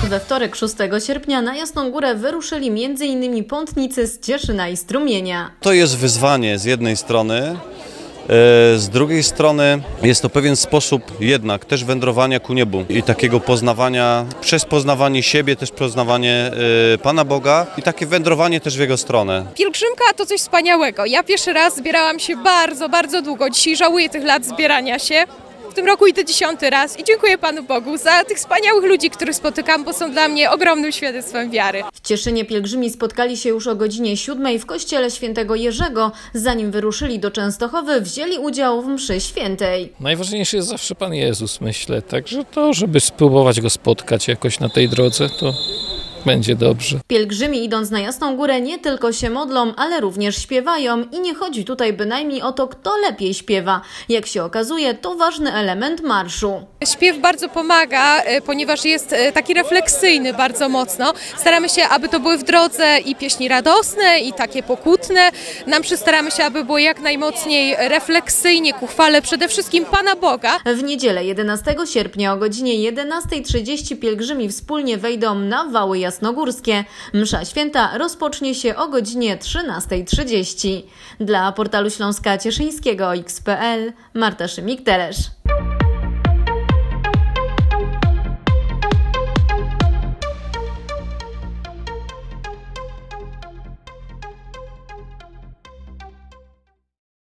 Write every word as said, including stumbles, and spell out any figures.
We wtorek szóstego sierpnia na Jasną Górę wyruszyli między innymi pątnicy z Cieszyna i Strumienia. To jest wyzwanie z jednej strony, z drugiej strony jest to pewien sposób jednak też wędrowania ku niebu i takiego poznawania, przez poznawanie siebie też poznawanie Pana Boga i takie wędrowanie też w Jego stronę. Pielgrzymka to coś wspaniałego. Ja pierwszy raz zbierałam się bardzo, bardzo długo. Dzisiaj żałuję tych lat zbierania się. W tym roku idę dziesiąty raz i dziękuję Panu Bogu za tych wspaniałych ludzi, których spotykam, bo są dla mnie ogromnym świadectwem wiary. W Cieszynie pielgrzymi spotkali się już o godzinie siódmej w kościele świętego Jerzego. Zanim wyruszyli do Częstochowy, wzięli udział w mszy świętej. Najważniejszy jest zawsze Pan Jezus, myślę. Także to, żeby spróbować Go spotkać jakoś na tej drodze, to będzie dobrze. Pielgrzymi idąc na Jasną Górę nie tylko się modlą, ale również śpiewają i nie chodzi tutaj bynajmniej o to, kto lepiej śpiewa. Jak się okazuje, to ważny element marszu. Śpiew bardzo pomaga, ponieważ jest taki refleksyjny bardzo mocno. Staramy się, aby to były w drodze i pieśni radosne, i takie pokutne. Nam staramy się, aby było jak najmocniej refleksyjnie ku chwale przede wszystkim Pana Boga. W niedzielę jedenastego sierpnia o godzinie jedenastej trzydzieści pielgrzymi wspólnie wejdą na Wały Jasnogórskie. Msza święta rozpocznie się o godzinie trzynastej trzydzieści. Dla portalu Śląska Cieszyńskiego X kropka pe el Marta Szymik-Telesz.